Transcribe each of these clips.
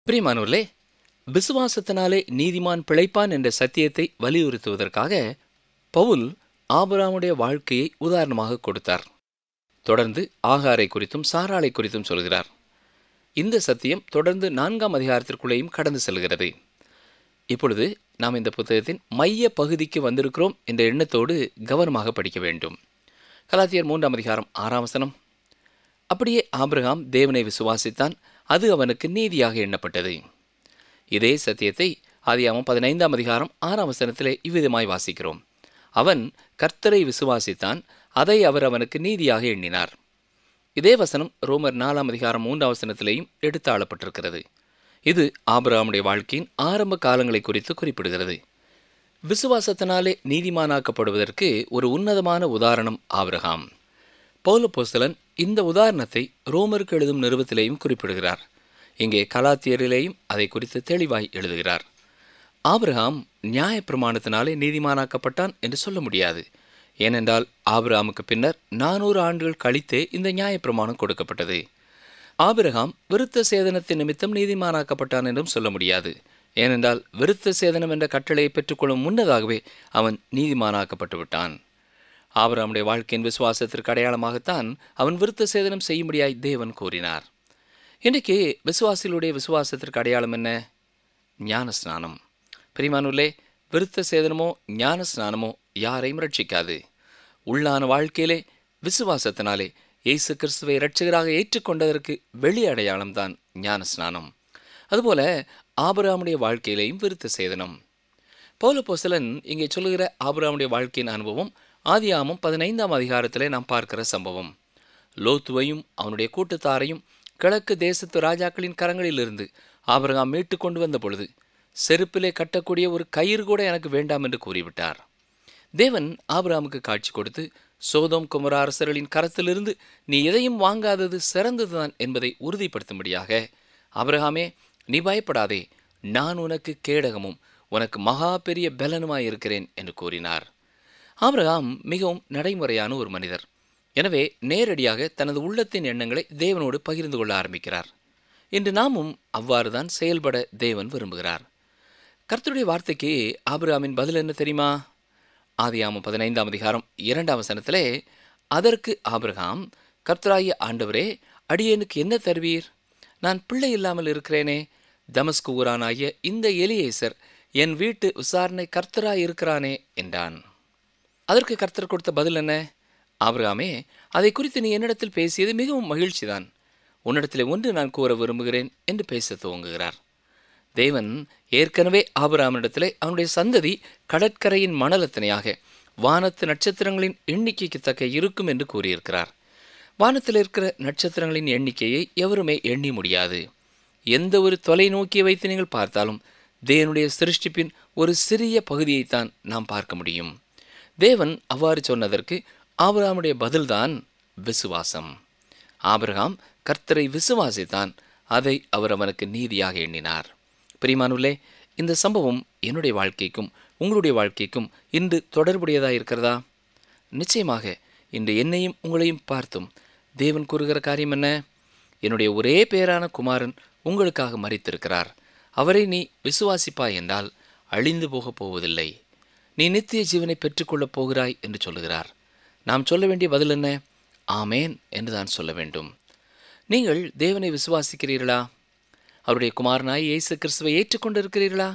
பிரியமானவர்களே, விசுவாசத்தினாலே நீதிமான் பிழைப்பான் என்ற சத்தியத்தை வலியுறுத்துவதற்காக பவுல் ஆபிரகாமுடைய வாழ்க்கையை உதாரணமாக கொடுத்தார். தொடர்ந்து ஆகாரை குறித்தும் சாராளை குறித்தும் சொல்கிறார். இந்த சத்தியம் தொடர்ந்து 4ஆம் அதிகாரத்திற்குள்ளேயும் கடந்து செல்கிறது. இப்பொழுது நாம் இந்த புத்தகத்தின் மைய பகுதிக்கு வந்திருக்கிறோம் என்ற எண்ணத்தோடு கவனமாக படிக்க வேண்டும். கலாத்தியர் 3ஆம் அதிகாரம் 6ஆம் வசனம். அப்படியே ஆபிரகாம் தேவனை விசுவாசித்தான், அது அவனுக்கு நீதியாக எண்ணப்பட்டது. இதே சத்தியத்தை ஆதியாகமம் 15ஆம் அதிகாரம் 6ஆம் வசனத்திலே இவ்விதமாய் வாசிக்கிறோம். அவன் கர்த்தரை விசுவாசித்தான், அதை அவர் அவனுக்கு நீதியாக எண்ணினார். இதே வசனம் ரோமர் 4ஆம் அதிகாரம் 3ஆம் வசனத்திலேயும் எடுத்தாளப்பட்டிருக்கிறது. இது ஆபிரகாமுடைய வாழ்க்கையின் ஆரம்ப காலங்களை குறித்து குறிப்பிடுகிறது. விசுவாசத்தினாலே நீதிமானாக்கப்படுவதற்கு ஒரு உன்னதமான உதாரணம் ஆபிரகாம். பவுல் அப்போஸ்தலன் இந்த உதாரணத்தை ரோமருக்கு எழுதும் நிருபத்திலேயும் குறிப்பிடுகிறார். இங்கே கலாத்தியரிலேயும் அதை குறித்து தெளிவாய் எழுதுகிறார். ஆபிரகாம் நியாயப்பிரமாணத்தினாலே நீதிமானாக்கப்பட்டான் என்று சொல்ல முடியாது. ஏனென்றால் ஆபிரகாமுக்கு பின்னர் 400 ஆண்டுகள் கழித்தே இந்த நியாயப்பிரமாணம் கொடுக்கப்பட்டது. ஆபிரகாம் விருத்த சேதனத்தின் நிமித்தம் நீதிமானாக்கப்பட்டான் என்றும் சொல்ல முடியாது. ஏனென்றால் விருத்த சேதனம் என்ற கட்டளையை பெற்றுக்கொள்ளும் முன்னதாகவே அவன் நீதிமானாக்கப்பட்டு விட்டான். ஆபிரகாமுடைய வாழ்க்கையின் விசுவாசத்திற்கு அடையாளமாகத்தான் அவன் விருத்த சேதனம் செய்யும்படியாய் தேவன் கூறினார். இன்றைக்கு விசுவாசிகளுடைய விசுவாசத்திற்கு அடையாளம் என்ன? ஞான ஸ்நானம். பிரியமானவர்களே, விருத்த சேதனமோ ஞான ஸ்நானமோ யாரையும் ரட்சிக்காது. உள்ளான வாழ்க்கையிலே விசுவாசத்தினாலே இயேசு கிறிஸ்துவை இரட்சகராக ஏற்றுக்கொண்டதற்கு வெளி அடையாளம்தான் ஞான ஸ்நானம். அதுபோல ஆபிரகாமுடைய வாழ்க்கையிலேயும் விருத்த சேதனம். பவுல் அப்போஸ்தலன் இங்கே சொல்லுகிற ஆபிரகாமுடைய வாழ்க்கையின் அனுபவம் ஆதியாகமம் 15ஆம் அதிகாரத்திலே நாம் பார்க்கிற சம்பவம். லோத்துவையும் அவனுடைய கூட்டத்தாரையும் கிழக்கு தேசத்து ராஜாக்களின் கரங்களிலிருந்து ஆபிரகாம் மீட்டு கொண்டு வந்த பொழுது செருப்பிலே கட்டக்கூடிய ஒரு கயிறு கூட எனக்கு வேண்டாம் என்று கூறிவிட்டார். தேவன் ஆபிரகாமுக்கு காட்சி கொடுத்து சோதோம் குமரா அரசர்களின் கரத்திலிருந்து நீ எதையும் வாங்காதது சிறந்ததுதான் என்பதை உறுதிப்படுத்தும்படியாக, ஆபிரகாமே, நீ பயப்படாதே, நான் உனக்கு கேடகமும் உனக்கு மகா பெரிய பலனுமாயிருக்கிறேன் என்று கூறினார். ஆபிரகாம் மிகவும் நடைமுறையான ஒரு மனிதர். எனவே நேரடியாக தனது உள்ளத்தின் எண்ணங்களை தேவனோடு பகிர்ந்து கொள்ள ஆரம்பிக்கிறார். இன்று நாமும் அவ்வாறுதான் செயல்பட தேவன் விரும்புகிறார். கர்த்தருடைய வார்த்தைக்கு ஆபிரகாமின் பதில் என்ன தெரியுமா? ஆதியாகமம் 15ஆம் அதிகாரம் 2ஆம் வசனத்திலே, அதற்கு ஆபிரகாம், கர்த்தராகிய ஆண்டவரே, அடியேனுக்கு என்ன தருவீர்? நான் பிள்ளை இல்லாமல் இருக்கிறேனே. தமஸ்கு ஊரானாகிய இந்த எலியேசர் என் வீட்டு விசாரணை கர்த்தராய் இருக்கிறானே என்றான். அதற்கு கர்த்தர் கொடுத்த பதில் என்ன? ஆபிரகாமே, அதை குறித்து நீ என்னிடத்தில் பேசியது மிகவும் மகிழ்ச்சிதான். உன்னிடத்திலே ஒன்று நான் கூற விரும்புகிறேன் என்று பேச துவங்குகிறார். தேவன் ஏற்கனவே ஆபிரகாமிடத்திலே அவனுடைய சந்ததி கடற்கரையின் மணலத்தனையாக வானத்து நட்சத்திரங்களின் எண்ணிக்கைக்கு தக்க இருக்கும் என்று கூறியிருக்கிறார். வானத்தில் இருக்கிற நட்சத்திரங்களின் எண்ணிக்கையை எவருமே எண்ணி முடியாது. எந்த ஒரு தொலைநோக்கியை வைத்து நீங்கள் பார்த்தாலும் தேவனுடைய சிருஷ்டிப்பின் ஒரு சிறிய பகுதியைத்தான் நாம் பார்க்க முடியும். தேவன் அவ்வாறு சொன்னதற்கு ஆபிரகாமுடைய பதில்தான் விசுவாசம். ஆபிரகாம் கர்த்தரை விசுவாசித்தான், அதை அவர் அவனுக்கு நீதியாக எண்ணினார். பிரியமானவர்களே, இந்த சம்பவம் என்னுடைய வாழ்க்கைக்கும் உங்களுடைய வாழ்க்கைக்கும் இன்று தொடர்புடையதாக இருக்கிறதா? நிச்சயமாக இன்று என்னையும் உங்களையும் பார்த்தும் தேவன் கூறுகிற காரியம் என்ன? என்னுடைய ஒரே பேரான குமாரன் உங்களுக்காக மரித்திருக்கிறார். அவரை நீ விசுவாசிப்பாய் என்றால் அழிந்து போகப் போவதில்லை, நீ நித்திய ஜீவனை பெற்றுக்கொள்ளப் போகிறாய் என்று சொல்லுகிறார். நாம் சொல்ல வேண்டிய பதில் என்ன? ஆமேன் என்று தான் சொல்ல வேண்டும். நீங்கள் தேவனை விசுவாசிக்கிறீர்களா? அவருடைய குமாரனாய் இயேசு கிறிஸ்துவை ஏற்றுக்கொண்டிருக்கிறீர்களா?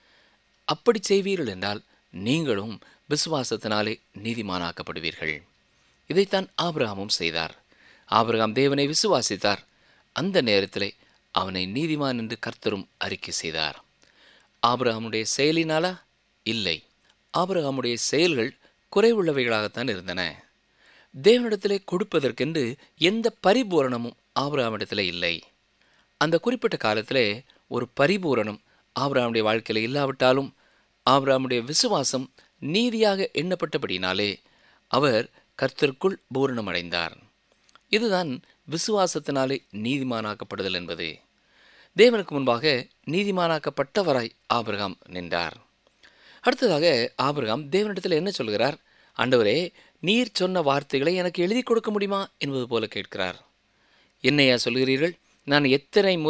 அப்படி செய்வீர்கள் என்றால் நீங்களும் விசுவாசத்தினாலே நீதிமானாக்கப்படுவீர்கள். இதைத்தான் ஆபிரகாமும் செய்தார். ஆபிரகாம் தேவனை விசுவாசித்தார். அந்த நேரத்திலே அவனை நீதிமான் என்று கர்த்தரும் அறிக்கை செய்தார். ஆபிரகாமுடைய செயலினாலா? இல்லை. ஆபிரகாமுடைய செயல்கள் குறைவுள்ளவைகளாகத்தான் இருந்தன. தேவனிடத்திலே கொடுப்பதற்கென்று எந்த பரிபூரணமும் ஆபிரகாமிடத்திலே இல்லை. அந்த குறிப்பிட்ட காலத்திலே ஒரு பரிபூரணம் ஆபிரகாமுடைய வாழ்க்கையில் இல்லாவிட்டாலும் ஆபிரகாமுடைய விசுவாசம் நீதியாக எண்ணப்பட்டபடினாலே அவர் கர்த்தருக்குள் பூரணம் அடைந்தார். இதுதான் விசுவாசத்தினாலே நீதிமானாக்கப்படுதல் என்பது. தேவனுக்கு முன்பாக நீதிமானாக்கப்பட்டவராய் ஆபிரகாம் நின்றார். அடுத்ததாக ஆபிரகாம் தேவனிடத்தில் என்ன சொல்கிறார்? ஆண்டவரே, நீர் சொன்ன வார்த்தைகளை எனக்கு எழுதி கொடுக்க முடியுமா என்பது போல கேட்கிறார். என்னையா சொல்கிறீர்கள்? நான் எத்தனை முறை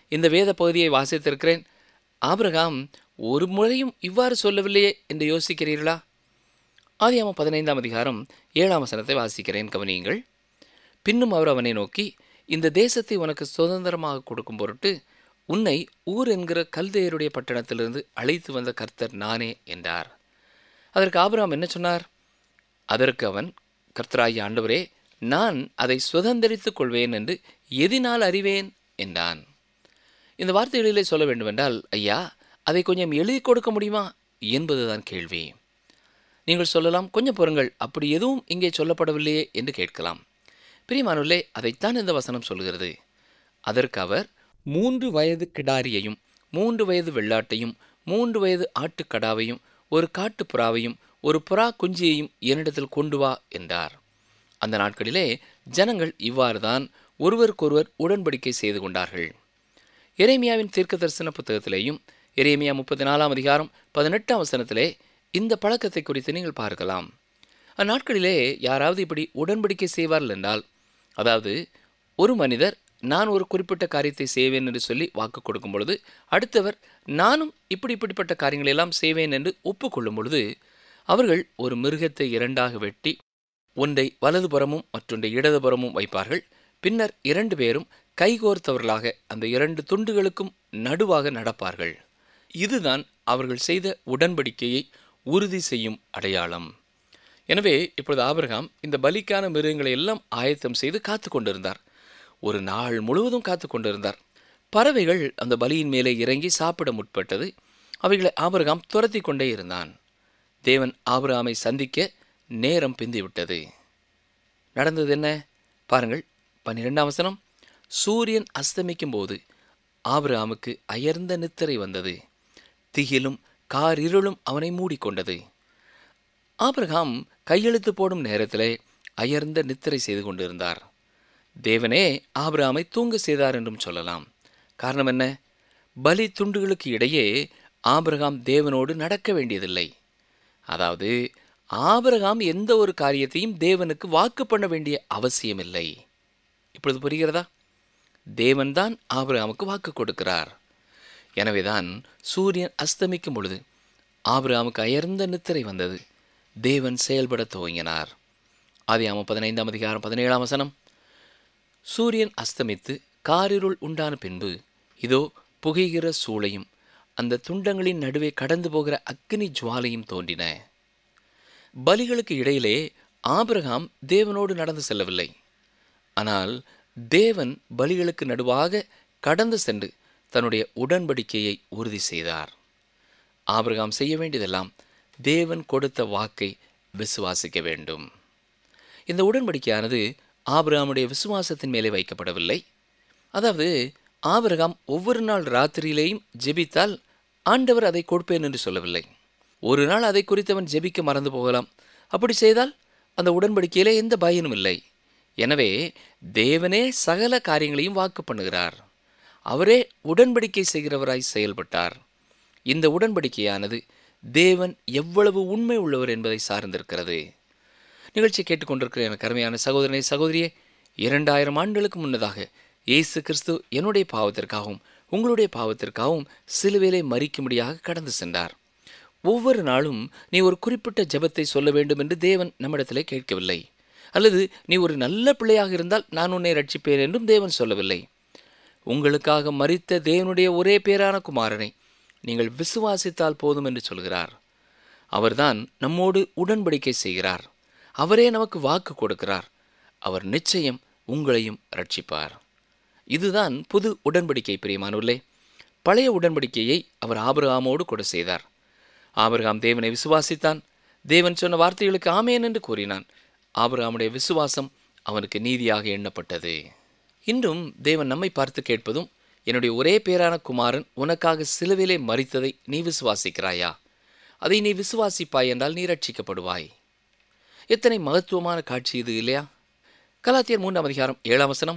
இந்த வேத பகுதியை வாசித்திருக்கிறேன். ஆபிரகாம் ஒரு முறையும் இவ்வாறு சொல்லவில்லையே என்று யோசிக்கிறீர்களா? ஆதியாகமம் 15ஆம் அதிகாரம் 7ஆம் வசனத்தை வாசிக்கிறேன், கவனியுங்கள். பின்னும் அவர் அவனை நோக்கி, இந்த தேசத்தை உனக்கு சுதந்திரமாக கொடுக்கும் பொருட்டு உன்னை ஊர் என்கிற கல்தேயருடைய பட்டணத்திலிருந்து அழைத்து வந்த கர்த்தர் நானே என்றார். அதற்கு ஆபிரகாம் என்ன சொன்னார்? அதற்கு அவன், கர்த்தராகிய ஆண்டவரே, நான் அதை சுதந்திரித்துக் கொள்வேன் என்று எதினால் அறிவேன் என்றான். இந்த வார்த்தைகளிலே சொல்ல வேண்டுமென்றால், ஐயா, அதை கொஞ்சம் எழுதி கொடுக்க முடியுமா என்பதுதான் கேள்வி. நீங்கள் சொல்லலாம், கொஞ்சம் பொறுங்கள், அப்படி எதுவும் இங்கே சொல்லப்படவில்லையே என்று கேட்கலாம். பிரியமானவர்களே, அதைத்தான் இந்த வசனம் சொல்கிறது. அதற்கு அவர், 3 வயது கிடாரியையும் 3 வயது வெள்ளாட்டையும் 3 வயது ஆட்டுக்கடாவையும் ஒரு காட்டுப்புறாவையும் ஒரு புறா குஞ்சியையும் என்னிடத்தில் கொண்டு வா என்றார். அந்த நாட்களிலே ஜனங்கள் இவ்வாறு தான் ஒருவருக்கொருவர் உடன்படிக்கை செய்து கொண்டார்கள். எரேமியாவின் தீர்க்க தரிசன புத்தகத்திலேயும் எரேமியா 34ஆம் அதிகாரம் 18ஆம் வசனத்திலே இந்த பழக்கத்தை குறித்து நீங்கள் பார்க்கலாம். அந்நாட்களிலே யாராவது இப்படி உடன்படிக்கை செய்வார்கள் என்றால், அதாவது ஒரு மனிதர் நான் ஒரு குறிப்பிட்ட காரியத்தை செய்வேன் என்று சொல்லி வாக்கு கொடுக்கும் பொழுது, அடுத்தவர் நானும் இப்படிப்பட்ட காரியங்களெல்லாம் செய்வேன் என்று ஒப்புக்கொள்ளும் பொழுது, அவர்கள் ஒரு மிருகத்தை 2ஆக வெட்டி ஒன்றை வலதுபுறமும் மற்றொன்றை இடதுபுறமும் வைப்பார்கள். பின்னர் 2 பேரும் கைகோர்த்தவர்களாக அந்த 2 துண்டுகளுக்கும் நடுவாக நடப்பார்கள். இதுதான் அவர்கள் செய்த உடன்படிக்கையை உறுதி செய்யும் அடையாளம். எனவே இப்பொழுது ஆபிரகாம் இந்த பலிக்கான மிருகங்களை எல்லாம் ஆயத்தம் செய்து காத்து கொண்டிருந்தார். ஒரு நாள் முழுவதும் காத்து கொண்டிருந்தார். பறவைகள் அந்த பலியின் மேலே இறங்கி சாப்பிட முற்பட்டது. அவைகளை ஆபிரகாம் துரத்தி கொண்டே இருந்தான். தேவன் ஆபிரகாமை சந்திக்க நேரம் பிந்திவிட்டது. நடந்தது என்ன பாருங்கள். 12ஆம் வசனம், சூரியன் அஸ்தமிக்கும் போது ஆபிரகாமுக்கு அயர்ந்த நித்திரை வந்தது, திகிலும் காரிருளும் அவனை மூடிக்கொண்டது. ஆபிரகாம் கையெழுத்து போடும் நேரத்திலே அயர்ந்த நித்திரை செய்து கொண்டிருந்தார். தேவனே ஆபிரகாமை தூங்க செய்தார் என்றும் சொல்லலாம். காரணம் என்ன? பலி துண்டுகளுக்கு இடையே ஆபிரகாம் தேவனோடு நடக்க வேண்டியதில்லை. அதாவது ஆபிரகாம் எந்த ஒரு காரியத்தையும் தேவனுக்கு வாக்கு பண்ண வேண்டிய அவசியமில்லை. இப்பொழுது புரிகிறதா? தேவன்தான் ஆபிரகாமுக்கு வாக்கு கொடுக்கிறார். எனவேதான் சூரியன் அஸ்தமிக்கும் பொழுது ஆபிரகாமுக்கு அயர்ந்த நித்திரை வந்தது. தேவன் செயல்பட துவங்கினார். ஆதியாகமம் 15ஆம் அதிகாரம் 17ஆம் வசனம், சூரியன் அஸ்தமித்து காரிருள் உண்டான பின்பு இதோ புகைகிற சூளையும் அந்த துண்டங்களின் நடுவே கடந்து போகிற அக்கினி ஜுவாலையும் தோன்றின. பலிகளுக்கு இடையிலே ஆபிரகாம் தேவனோடு நடந்து செல்லவில்லை. ஆனால் தேவன் பலிகளுக்கு நடுவாக கடந்து சென்று தன்னுடைய உடன்படிக்கையை உறுதி செய்தார். ஆபிரகாம் செய்ய வேண்டியதெல்லாம் தேவன் கொடுத்த வாக்கை விசுவாசிக்க வேண்டும். இந்த உடன்படிக்கையானது ஆபிரகாமுடைய விசுவாசத்தின் மேலே வைக்கப்படவில்லை. அதாவது ஆபிரகாம் ஒவ்வொரு நாள் ராத்திரியிலேயும் ஜெபித்தால் ஆண்டவர் அதை கொடுப்பேன் என்று சொல்லவில்லை. ஒரு நாள் அதை குறித்தவன் ஜெபிக்க மறந்து போகலாம். அப்படி செய்தால் அந்த உடன்படிக்கையிலே எந்த பயனும் இல்லை. எனவே தேவனே சகல காரியங்களையும் வாக்கு பண்ணுகிறார். அவரே உடன்படிக்கை செய்கிறவராய் செயல்பட்டார். இந்த உடன்படிக்கையானது தேவன் எவ்வளவு உண்மை உள்ளவர் என்பதை சார்ந்திருக்கிறது. நிகழ்ச்சி கேட்டுக்கொண்டிருக்கிற எனக்கு அருமையான சகோதரனை சகோதரியே, 2000 ஆண்டுகளுக்கு முன்னதாக இயேசு கிறிஸ்து என்னுடைய பாவத்திற்காகவும் உங்களுடைய பாவத்திற்காகவும் சிலுவையிலே மரிக்கும்படியாக கடந்து சென்றார். ஒவ்வொரு நாளும் நீ ஒரு குறிப்பிட்ட ஜெபத்தை சொல்ல வேண்டும் என்று தேவன் நம்மிடத்திலே கேட்கவில்லை. அல்லது நீ ஒரு நல்ல பிள்ளையாக இருந்தால் நான் உன்னை ரட்சிப்பேன் என்றும் தேவன் சொல்லவில்லை. உங்களுக்காக மரித்த தேவனுடைய ஒரே பேரான குமாரனை நீங்கள் விசுவாசித்தால் போதும் என்று சொல்கிறார். அவர்தான் நம்மோடு உடன்படிக்கை செய்கிறார். அவரே நமக்கு வாக்கு கொடுக்கிறார். அவர் நிச்சயம் உங்களையும் ரட்சிப்பார். இதுதான் புது உடன்படிக்கை. பிரியமானவர்களே, பழைய உடன்படிக்கையை அவர் ஆபிரகாமோடு கூட செய்தார். ஆபிரகாம் தேவனை விசுவாசித்தான். தேவன் சொன்ன வார்த்தைகளுக்கு ஆமேன் என்று கூறினான். ஆபிரகாமுடைய விசுவாசம் அவனுக்கு நீதியாக எண்ணப்பட்டது. இன்றும் தேவன் நம்மை பார்த்து கேட்பதும், என்னுடைய ஒரே பேரான குமாரன் உனக்காக சிலுவையிலே மரித்ததை நீ விசுவாசிக்கிறாயா? அதை நீ விசுவாசிப்பாய் என்றால் நீ ரட்சிக்கப்படுவாய். எத்தனை மகத்துவமான காட்சி இது இல்லையா? கலாத்தியர் 3ஆம் அதிகாரம் 7ஆம் வசனம்,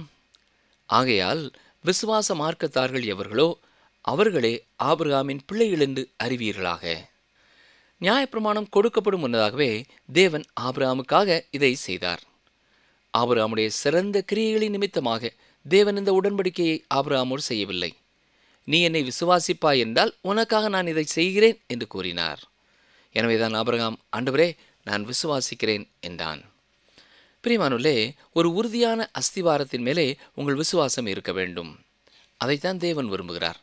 ஆகையால் விசுவாச மார்க்கத்தார்கள் எவர்களோ அவர்களே ஆபிரகாமின் பிள்ளைகள் என்று அறிவீர்களாக. நியாயப்பிரமாணம் கொடுக்கப்படும் முன்னதாகவே தேவன் ஆபிரகாமுக்காக இதை செய்தார். ஆபிரகாமுடைய சிறந்த கிரியைகளின் நிமித்தமாக தேவன் இந்த உடன்படிக்கையை ஆபிரகாமோடு செய்யவில்லை. நீ என்னை விசுவாசிப்பாய் என்றால் உனக்காக நான் இதை செய்கிறேன் என்று கூறினார். எனவேதான் ஆபிரகாம், ஆண்டவரே, நான் விசுவாசிக்கிறேன் என்றான். பிரியமானவர்களே, ஒரு உறுதியான அஸ்திவாரத்தின் மேலே உங்கள் விசுவாசம் இருக்க வேண்டும். அதைத்தான் தேவன் விரும்புகிறார்.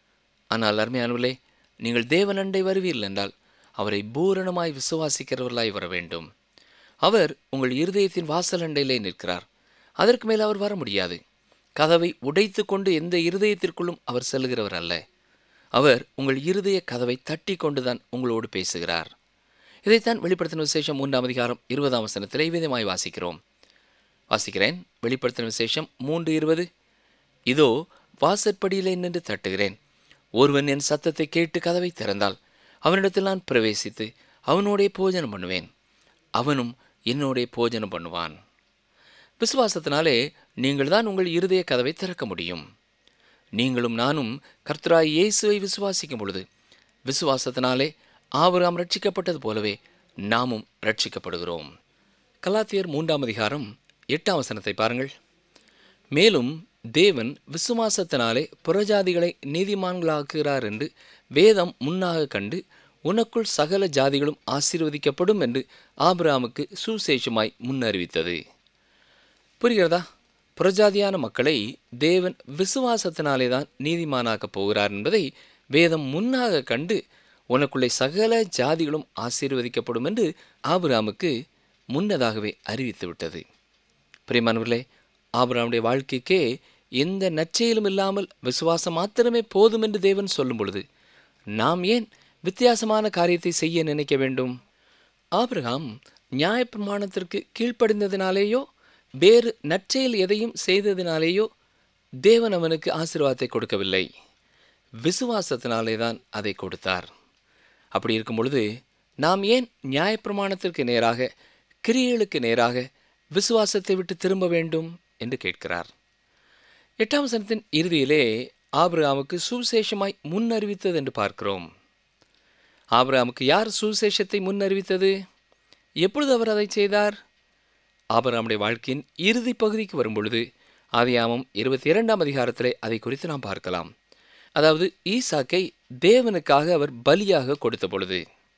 ஆனால் அருமையானவர்களே, நீங்கள் தேவன் அண்டை வருவீர்கள் என்றால் அவரை பூரணமாய் விசுவாசிக்கிறவர்களாய் வர வேண்டும். அவர் உங்கள் இருதயத்தின் வாசல் அண்டையிலே நிற்கிறார். அதற்கு மேல் அவர் வர முடியாது. கதவை உடைத்து கொண்டு எந்த இருதயத்திற்குள்ளும் அவர் செல்கிறவர் அல்ல. அவர் உங்கள் இருதய கதவை தட்டி கொண்டுதான் உங்களோடு பேசுகிறார். இதைத்தான் வெளிப்படுத்தின விசேஷம் 3ஆம் அதிகாரம் 20ஆம் வசனத்திலே விதமாய் வாசிக்கிறோம். வாசிக்கிறேன். வெளிப்படுத்தின விசேஷம் 3:20. இதோ வாசற்படியிலே நின்று தட்டுகிறேன். ஒருவன் என் சத்தத்தை கேட்டு கதவை திறந்தால் அவனிடத்தில் நான் பிரவேசித்து அவனோடே போஜனம் பண்ணுவேன், அவனும் என்னோடே போஜனம் பண்ணுவான். விசுவாசத்தினாலே நீங்கள் தான் உங்கள் இருதய கதவை திறக்க முடியும். நீங்களும் நானும் கர்த்தராய் இயேசுவை விசுவாசிக்கும் பொழுது விசுவாசத்தினாலே ஆபிரகாம் ரட்சிக்கப்பட்டது போலவே நாமும் ரட்சிக்கப்படுகிறோம். கலாத்தியர் 3ஆம் அதிகாரம் 8ஆம் வசனத்தை பாருங்கள். மேலும் தேவன் விசுவாசத்தினாலே புறஜாதிகளை நீதிமான்களாக்குகிறார் என்று வேதம் முன்னாக கண்டு உனக்குள் சகல ஜாதிகளும் ஆசீர்வதிக்கப்படும் என்று ஆபிரகாமுக்கு சுசேஷமாய் முன்னறிவித்தது. புரிகிறதா? புறஜாதியான மக்களை தேவன் விசுவாசத்தினாலே தான் நீதிமானாக்கப் போகிறார் என்பதை வேதம் முன்னாக கண்டு உனக்குள்ளே சகல ஜாதிகளும் ஆசீர்வதிக்கப்படும் என்று ஆபிரகாமுக்கு முன்னதாகவே அறிவித்து விட்டது. பிரியமானவர்களே, ஆபிரகாமுடைய வாழ்க்கைக்கே எந்த நற்செயலும் இல்லாமல் விசுவாசம் மாத்திரமே போதும் என்று தேவன் சொல்லும் பொழுது நாம் ஏன் வித்தியாசமான காரியத்தை செய்ய நினைக்க வேண்டும்? ஆபிரகாம் நியாயப்பிரமாணத்திற்கு கீழ்ப்படிந்ததினாலேயோ வேறு நற்செயல் எதையும் செய்ததினாலேயோ தேவன் அவனுக்கு ஆசீர்வாதத்தை கொடுக்கவில்லை. விசுவாசத்தினாலே தான் அதை கொடுத்தார். அப்படி இருக்கும் பொழுது நாம் ஏன் நியாயப்பிரமாணத்திற்கு நேராக, கிரியைகளுக்கு நேராக விசுவாசத்தை விட்டு திரும்ப வேண்டும் என்று கேட்கிறார். 8ஆம் வசனத்தின் இறுதியிலே ஆபிரகாமுக்கு சுவிசேஷமாய் முன்னறிவித்தது என்று பார்க்கிறோம். ஆபிரகாமுக்கு யார் சுவிசேஷத்தை முன்னறிவித்தது? எப்பொழுது அவர் அதை செய்தார்? ஆபிரகாமுடைய வாழ்க்கையின் இறுதி பகுதிக்கு வரும்பொழுது ஆதியாகமம் 22ஆம் அதிகாரத்திலே அதை குறித்து நாம் பார்க்கலாம். அதாவது ஈசாக்கை தேவனுக்காக அவர் பலியாக கொடுத்த பொழுது,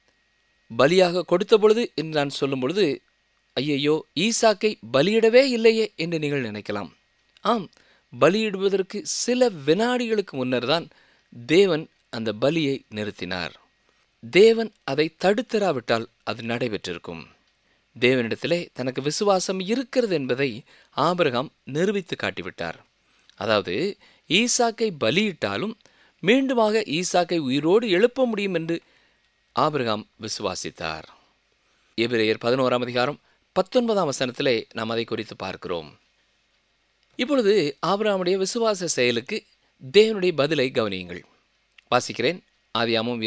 பலியாக கொடுத்த பொழுது என்று நான் சொல்லும் பொழுது, ஐயையோ, ஈசாக்கை பலியிடவே இல்லையே என்று நீங்கள் நினைக்கலாம். ஆம், பலியிடுவதற்கு சில வினாடிகளுக்கு முன்னர் தான் தேவன் அந்த பலியை நிறுத்தினார். தேவன் அதை தடுத்திராவிட்டால் அது நடைபெற்றிருக்கும். தேவனிடத்திலே தனக்கு விசுவாசம் இருக்கிறது என்பதை ஆபிரகாம் நிரூபித்து காட்டிவிட்டார். அதாவது ஈசாக்கை பலியிட்டாலும் மீண்டுமாக ஈசாக்கை உயிரோடு எழுப்ப முடியும் என்று ஆபிரகாம் விசுவாசித்தார். எபிரேயர் 11ஆம் அதிகாரம் 19ஆம் வசனத்திலே நாம் அதை குறித்து பார்க்கிறோம். இப்பொழுது ஆபிரகாமுடைய விசுவாச செயலுக்கு தேவனுடைய பதிலை கவனியுங்கள். வாசிக்கிறேன். ஆதியாகமம்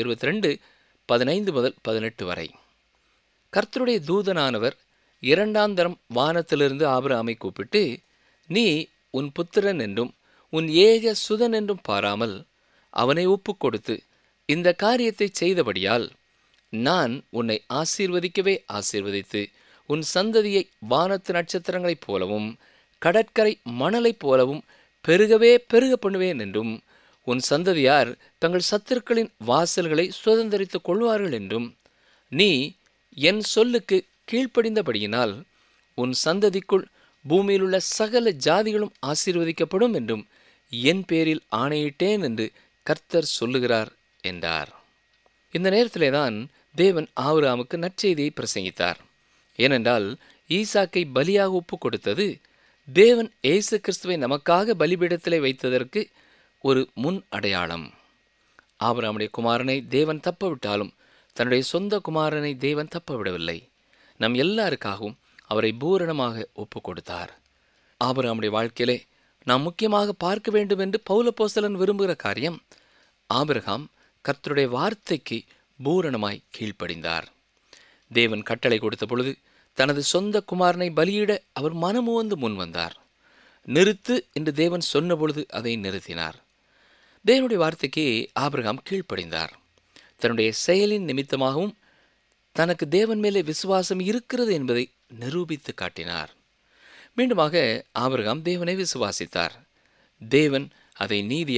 22:15 முதல் 18 வரை. கர்த்தருடைய தூதனானவர் 2ஆம் தரம் வானத்திலிருந்து ஆபிரகாமை கூப்பிட்டு, நீ உன் புத்திரன் என்றும் உன் ஏக சுதன் என்றும் பாராமல் அவனை ஒப்புக் கொடுத்து இந்த காரியத்தை செய்தபடியால் நான் உன்னை ஆசீர்வதிக்கவே ஆசீர்வதித்து உன் சந்ததியை வானத்து நட்சத்திரங்களைப் போலவும் கடற்கரை மணலைப் போலவும் பெருகவே பெருக பண்ணுவேன் என்றும் உன் சந்ததியார் தங்கள் சத்துருக்களின் வாசல்களை சுதந்தரித்துக் கொள்வார்கள் என்றும் நீ என் சொல்லுக்கு கீழ்ப்படிந்தபடியினால் உன் சந்ததிக்குள் பூமியிலுள்ள சகல ஜாதிகளும் ஆசீர்வதிக்கப்படும் என்றும் என் பேரில் ஆணையிட்டேன் என்று கர்த்தர் சொல்லுகிறார் என்றார். இந்த நேரத்திலே தான் தேவன் ஆபிரகாமுக்கு நற்செய்தியை பிரசங்கித்தார். ஏனென்றால் ஈசாக்கை பலியாக ஒப்பு கொடுத்தது தேவன் இயேசு கிறிஸ்துவை நமக்காக பலிபீடத்திலே வைத்ததற்கு ஒரு முன் அடையாளம். ஆபிரகாமுடைய குமாரனை தேவன் தப்பவிட்டாலும் தன்னுடைய சொந்த குமாரனை தேவன் தப்பவிடவில்லை. நம் எல்லாருக்காகவும் அவரை பூரணமாக ஒப்பு கொடுத்தார். ஆபிரகாமுடைய வாழ்க்கையிலே நாம் முக்கியமாக பார்க்க வேண்டும் என்று பவுல் அப்போஸ்தலன் விரும்புகிற காரியம், ஆபிரகாம் கர்த்தருடைய வார்த்தைக்கு பூரணமாய் கீழ்ப்படிந்தார். தேவன் கட்டளை கொடுத்த பொழுது தனது சொந்த குமாரனை பலியிட அவர் மனமுவந்து முன் வந்தார். நிறுத்து என்று தேவன் சொன்ன பொழுது அதை நிறுத்தினார். தேவனுடைய வார்த்தைக்கு ஆபிரகாம் கீழ்ப்படிந்தார். தன்னுடைய செயலின் நிமித்தமாகவும் தனக்கு தேவன் மேலே விசுவாசம் இருக்கிறது என்பதை நிரூபித்து காட்டினார். மீண்டுமாக ஆபிரகாம் தேவனை விசுவாசித்தார். தேவன் அதை நீதியாக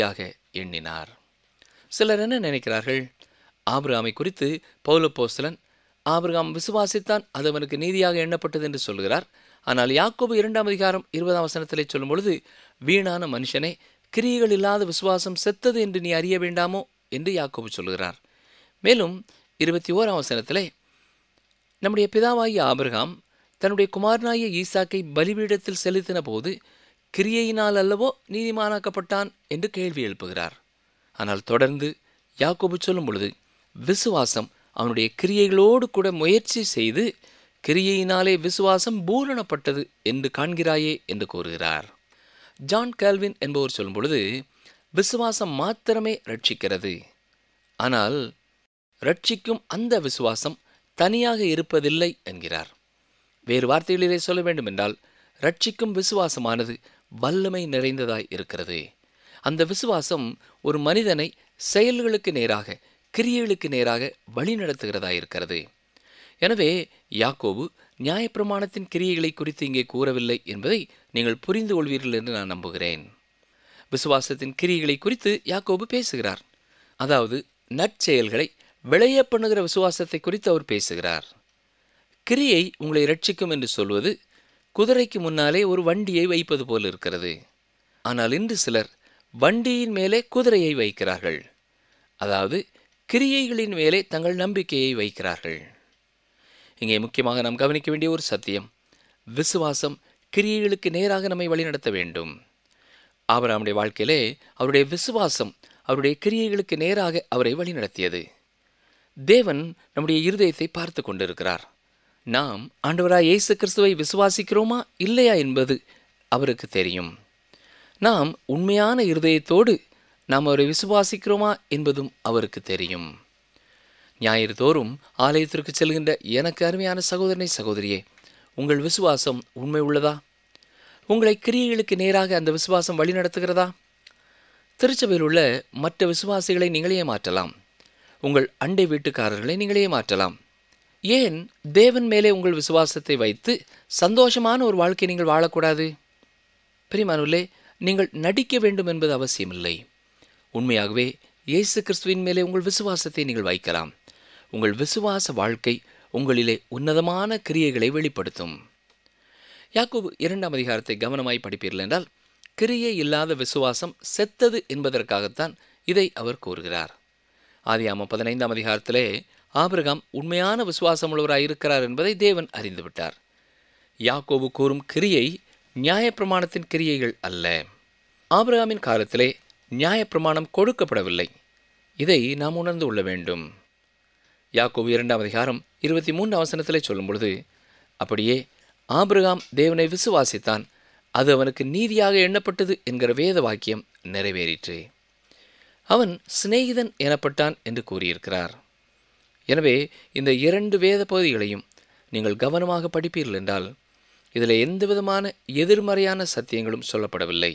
எண்ணினார். சிலர் என்ன நினைக்கிறார்கள்? ஆபிரகாமை குறித்து பவுலப்போஸ்தலன் ஆபிரகாம் விசுவாசித்தான், அது அவனுக்கு நீதியாக எண்ணப்பட்டது என்று சொல்கிறார். ஆனால் யாக்கோபு 2ஆம் அதிகாரம் 20ஆம் வசனத்திலே சொல்லும் பொழுது, வீணான மனுஷனே, கிரியைகள் இல்லாத விசுவாசம் செத்தது என்று நீ அறிய வேண்டாமோ என்று யாக்கோபு சொல்கிறார். மேலும் 21ஆம் வசனத்திலே, நம்முடைய பிதாவாகிய ஆபிரகாம் தன்னுடைய குமாரனாகிய ஈசாக்கை பலிபீடத்தில் செலுத்தின போது கிரியையினால் அல்லவோ நீதிமானாக்கப்பட்டான் என்று கேள்வி எழுப்புகிறார். ஆனால் தொடர்ந்து யாக்கோபு சொல்லும் பொழுது, விசுவாசம் அவனுடைய கிரியைகளோடு கூட முயற்சி செய்து கிரியையினாலே விசுவாசம் பூரணப்பட்டது என்று காண்கிறாயே என்று கூறுகிறார். ஜான் கால்வின் என்பவர் சொல்லும் பொழுது, விசுவாசம் மாத்திரமே ரட்சிக்கிறது, ஆனால் ரட்சிக்கும் அந்த விசுவாசம் தனியாக இருப்பதில்லை என்கிறார். வேறு வார்த்தைகளிலே சொல்ல வேண்டுமென்றால், ரட்சிக்கும் விசுவாசமானது வல்லமை நிறைந்ததாய் இருக்கிறது. அந்த விசுவாசம் ஒரு மனிதனை செயல்களுக்கு நேராக, கிரியைகளுக்கு நேராக வழிநடத்துகிறதா இருக்கிறது. எனவே யாக்கோபு நியாயப்பிரமாணத்தின் கிரியைகளை குறித்து இங்கே கூறவில்லை என்பதை நீங்கள் புரிந்து கொள்வீர்கள் என்று நான் நம்புகிறேன். விசுவாசத்தின் கிரியைகளை குறித்து யாக்கோபு பேசுகிறார். அதாவது நற்செயல்களை விளைய பண்ணுகிற விசுவாசத்தை குறித்து அவர் பேசுகிறார். கிரியை உங்களை ரட்சிக்கும் என்று சொல்வது குதிரைக்கு முன்னாலே ஒரு வண்டியை வைப்பது போல் இருக்கிறது. ஆனால் இன்று சிலர் வண்டியின் மேலே குதிரையை வைக்கிறார்கள். அதாவது கிரியைகளின் மேலே தங்கள் நம்பிக்கையை வைக்கிறார்கள். இங்கே முக்கியமாக நாம் கவனிக்க வேண்டிய ஒரு சத்தியம், விசுவாசம் கிரியைகளுக்கு நேராக நம்மை வழிநடத்த வேண்டும். ஆபிரகாமுடைய வாழ்க்கையிலே அவருடைய விசுவாசம் அவருடைய கிரியைகளுக்கு நேராக அவரை வழிநடத்தியது. தேவன் நம்முடைய இருதயத்தை பார்த்து கொண்டிருக்கிறார். நாம் ஆண்டவராய் இயேசு கிறிஸ்துவை விசுவாசிக்கிறோமா இல்லையா என்பது அவருக்கு தெரியும். நாம் உண்மையான இருதயத்தோடு நாம் அவரை விசுவாசிக்கிறோமா என்பதும் அவருக்கு தெரியும். ஞாயிறு தோறும் ஆலயத்திற்கு செல்கின்ற எனக்கு அருமையான சகோதரனை சகோதரியே, உங்கள் விசுவாசம் உண்மை உள்ளதா? உங்களை கிரியைகளுக்கு நேராக அந்த விசுவாசம் வழி நடத்துகிறதா? திருச்சபையில் உள்ள மற்ற விசுவாசிகளை நீங்களே மாற்றலாம். உங்கள் அண்டை வீட்டுக்காரர்களை நீங்களே மாற்றலாம். ஏன் தேவன் மேலே உங்கள் விசுவாசத்தை வைத்து சந்தோஷமான ஒரு வாழ்க்கை நீங்கள் வாழக்கூடாது? பிரியமானவர்களே, நீங்கள் நடிக்க வேண்டும் என்பது அவசியமில்லை. உண்மையாகவே இயேசு கிறிஸ்துவின் மேலே உங்கள் விசுவாசத்தை நீங்கள் வைக்கலாம். உங்கள் விசுவாச வாழ்க்கை உங்களிலே உன்னதமான கிரியைகளை வெளிப்படுத்தும். யாக்கோபு 2ஆம் அதிகாரத்தை கவனமாய் படிப்பீர்கள் என்றால், கிரியை இல்லாத விசுவாசம் செத்தது என்பதற்காகத்தான் இதை அவர் கூறுகிறார். ஆதியாகமம் 15ஆம் அதிகாரத்திலே ஆபிரகாம் உண்மையான விசுவாசம் உள்ளவராய் இருக்கிறார் என்பதை தேவன் அறிந்துவிட்டார். யாக்கோபு கூறும் கிரியை நியாயப்பிரமாணத்தின் கிரியைகள் அல்ல. ஆபிரகாமின் காலத்திலே நியாயப்பிரமாணம் கொடுக்கப்படவில்லை. இதை நாம் உணர்ந்து கொள்ள வேண்டும். யாக்கோபு 2ஆம் அதிகாரம் 23ஆம் வசனத்திலே சொல்லும் பொழுது, அப்படியே ஆபிரகாம் தேவனை விசுவாசித்தான், அது அவனுக்கு நீதியாக எண்ணப்பட்டது என்கிற வேத வாக்கியம் நிறைவேறிற்று. அவன் சிநேகிதன் எனப்பட்டான் என்று கூறியிருக்கிறார். எனவே இந்த 2 வேத பகுதிகளையும் நீங்கள் கவனமாக படிப்பீர்கள் என்றால், இதில் எந்த விதமான எதிர்மறையான சத்தியங்களும் சொல்லப்படவில்லை.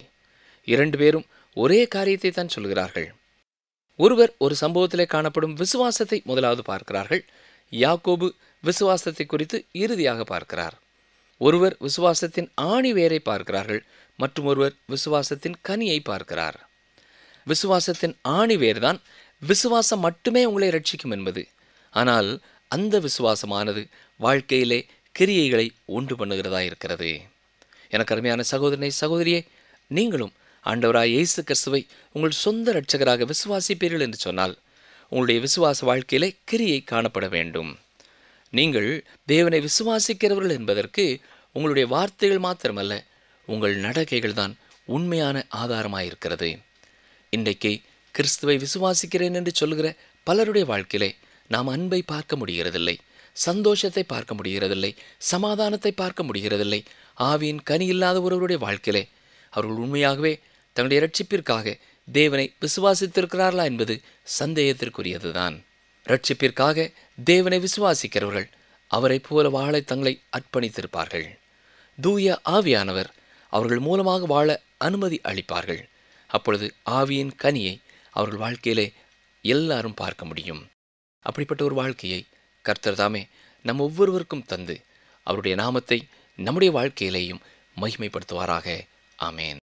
2 பேரும் ஒரே காரியத்தை தான் சொல்கிறார்கள். ஒருவர் ஒரு சம்பவத்திலே காணப்படும் விசுவாசத்தை முதலாவது பார்க்கிறார்கள். யாக்கோபு விசுவாசத்தை குறித்து இறுதியாக பார்க்கிறார். ஒருவர் விசுவாசத்தின் ஆணி வேரை பார்க்கிறார்கள், மற்றும் ஒருவர் விசுவாசத்தின் கனியை பார்க்கிறார். விசுவாசத்தின் ஆணி வேர்தான் விசுவாசம் மட்டுமே உங்களை ரட்சிக்கும் என்பது. ஆனால் அந்த விசுவாசமானது வாழ்க்கையிலே கிரியைகளை உண்டு பண்ணுகிறதா இருக்கிறது. எனக்கு அருமையான சகோதரனை சகோதரியே, நீங்களும் ஆண்டவராய் இயேசு கிறிஸ்துவை உங்கள் சொந்த இரட்சகராக விசுவாசிப்பீர்கள் என்று சொன்னால், உங்களுடைய விசுவாச வாழ்க்கையிலே கிரியை காணப்பட வேண்டும். நீங்கள் தேவனை விசுவாசிக்கிறவர்கள் என்பதற்கு உங்களுடைய வார்த்தைகள் மாத்திரமல்ல, உங்கள் நடக்கைகள் தான் உண்மையான ஆதாரமாயிருக்கிறது. இன்றைக்கு கிறிஸ்துவை விசுவாசிக்கிறேன் என்று சொல்கிற பலருடைய வாழ்க்கையிலே நாம் அன்பை பார்க்க முடிகிறதில்லை, சந்தோஷத்தை பார்க்க முடிகிறதில்லை, சமாதானத்தை பார்க்க முடிகிறதில்லை. ஆவியின் கனி இல்லாத ஒருவருடைய வாழ்க்கையிலே அவர்கள் உண்மையாகவே தங்களுடைய இரட்சிப்பிற்காக தேவனை விசுவாசித்திருக்கிறார்களா என்பது சந்தேகத்திற்குரியதுதான். இரட்சிப்பிற்காக தேவனை விசுவாசிக்கிறவர்கள் அவரை போல வாழ தங்களை அர்ப்பணித்திருப்பார்கள். தூய ஆவியானவர் அவர்கள் மூலமாக வாழ அனுமதி அளிப்பார்கள். அப்பொழுது ஆவியின் கனியை அவர்கள் வாழ்க்கையிலே எல்லாரும் பார்க்க முடியும். அப்படிப்பட்ட ஒரு வாழ்க்கையை கர்த்தர் தாமே நம் ஒவ்வொருவருக்கும் தந்து அவருடைய நாமத்தை நம்முடைய வாழ்க்கையிலேயும் மகிமைப்படுத்துவாராக. ஆமேன்.